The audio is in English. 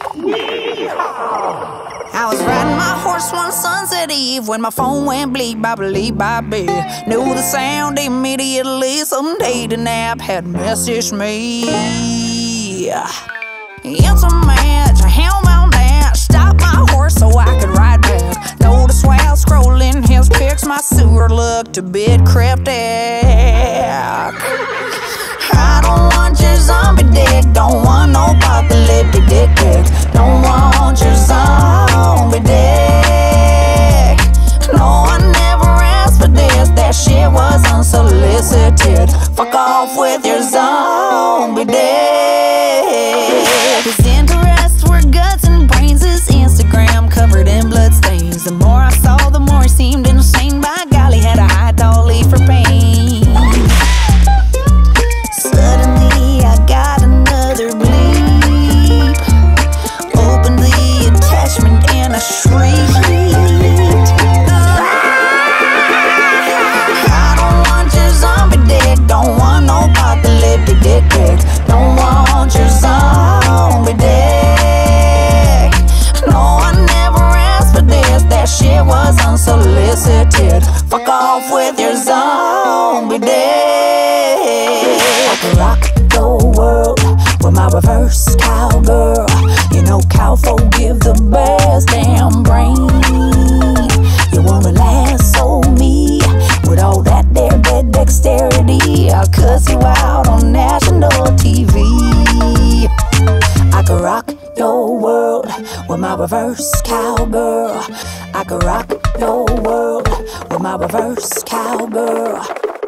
I was riding my horse one sunset eve when my phone went bleep, bobbly, bobby. Knew the sound immediately. Someday the nap had messaged me. It's a match, a hellbound dash. Stop my horse so I could ride back. Notice while scrolling his pics, my sewer looked a bit cryptic. I don't want your zombie dick, don't want no apocalyptic dick pic. Don't want your zombie dick. No, I never asked for this, that shit was unsolicited. Fuck off with your zombie dick. His interests were guts and brains, his Instagram covered in bloodstains. The more I saw, the more he seemed insane. By golly, had a high tall leaf for pain. Suddenly I got another bleep. Opened the attachment and I shrieked. I don't want your zombie dick, don't want no apocalyptic dick pic. Don't want your zombie dick. No, I never asked for this, that shit was unsolicited. Fuck off with your zombie dick. I can rock the world with my reverse cowgirl. You know cowfolk give the best damn brain. You wanna lasso me with all that there dead dexterity. I'll cuss you out on national TV. I could rock your world with my reverse cowgirl. I could rock your world with my reverse cowgirl.